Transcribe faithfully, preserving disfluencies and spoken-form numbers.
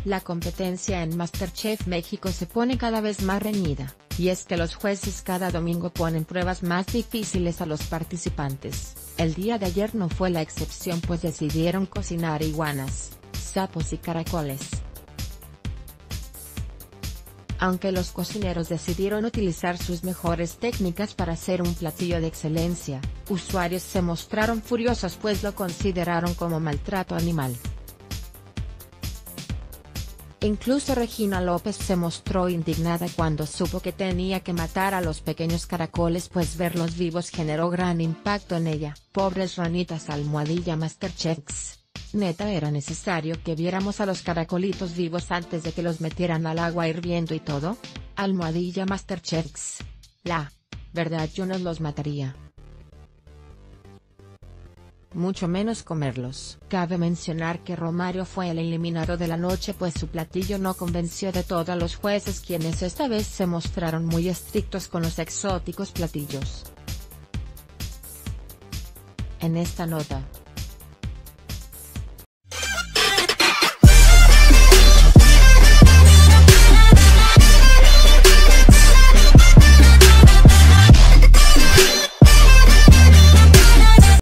La competencia en MasterChef México se pone cada vez más reñida, y es que los jueces cada domingo ponen pruebas más difíciles a los participantes. El día de ayer no fue la excepción, pues decidieron cocinar iguanas, sapos y caracoles. Aunque los cocineros decidieron utilizar sus mejores técnicas para hacer un platillo de excelencia, usuarios se mostraron furiosos pues lo consideraron como maltrato animal. Incluso Regina López se mostró indignada cuando supo que tenía que matar a los pequeños caracoles, pues verlos vivos generó gran impacto en ella. Pobres ranitas, almohadilla MasterChef. Neta, era necesario que viéramos a los caracolitos vivos antes de que los metieran al agua hirviendo y todo. Almohadilla MasterChef. La verdad, yo no los mataría, mucho menos comerlos. Cabe mencionar que Romario fue el eliminado de la noche, pues su platillo no convenció de todo a los jueces, quienes esta vez se mostraron muy estrictos con los exóticos platillos. En esta nota,